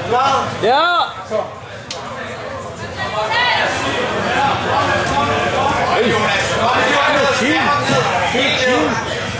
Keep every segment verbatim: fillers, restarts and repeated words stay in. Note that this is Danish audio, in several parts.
Klar? Ja! Hey, Jonas! Kom med, helt ned!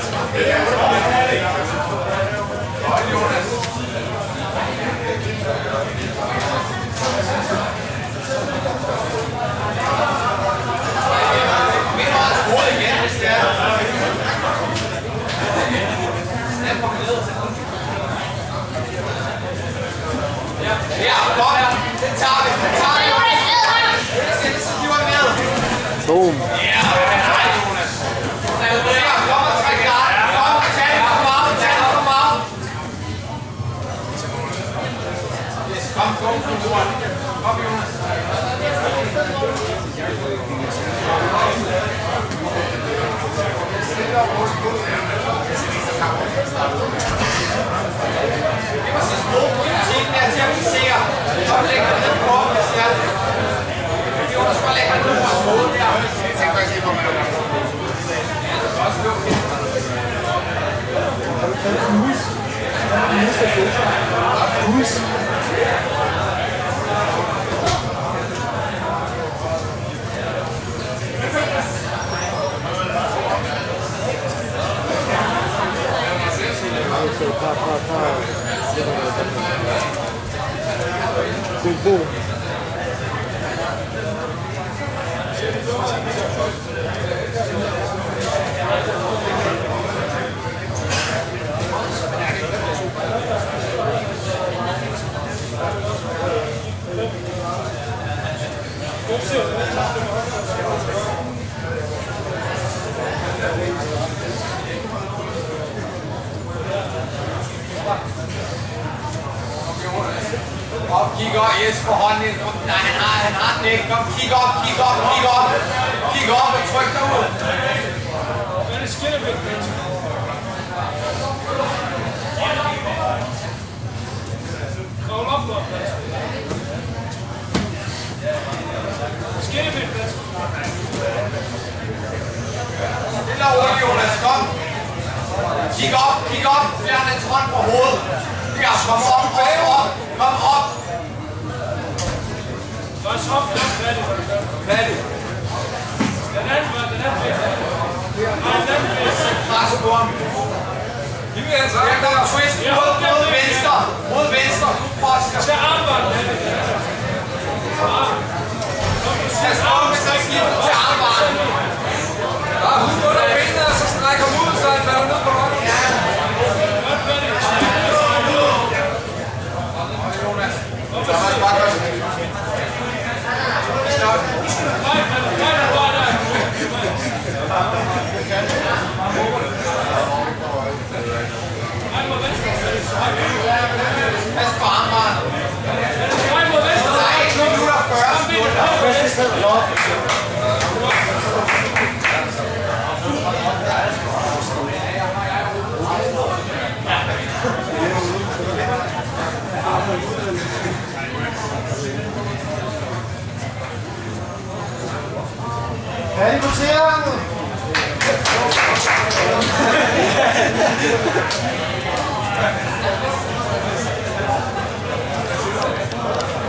Ja, godt. Den tager vi. Den tager vi, Jonas. Så hiver vi med. Boom. Ja, nej, Jonas. Ja, kom og træk dig. Kom og tag den for meget. Tag den for meget. Yes, kom, kom, kom, kom, Jonas. Det var sidst brug på politikken der til at vi ser. Så lægger den ned på, hvis det er. Det var også bare lægger den ned på hovedet der. Jeg tænker faktisk ikke på, hvad det er. Ja, det er også lukket. Har du taget en mus? En mus er fedt. Mus. Par, par, par. Boom, boom. Op, kig op, Jesper, hånden ind. Nej, han har, han har den ikke. Kom, kig op, kig op, kig op. Kig op og tryk dig ud. Hvad er det skillebæk? Kravl op, Lop. Skillebæk, Stille og roligt, Jonas. Kom. Kig op, kig op. Fjern den hånd på hovedet. Ja, kom op, op, op. Kom op. Så er så flot færdig, hvad du gør. Færdig. Den anden var, den anden færdig. Nej, den anden færdig. Pres på ham. Giv mig altså. Jeg gør twist mod, mod venstre. Mod venstre. Poster. Tag armbånden. Jeg skal op med sig skidt til armbånden. Ja, husk under benene, og så strækker ud, så han falder ned på hånden. Ja. Godt færdig. Jonas. Så var det bare godt. Stop. Nej, nej, nej, nej, nej. Pas på armbånden. Nej, mod venstre. Der er et minutter fyrre sekunder. Færdig på tæerne!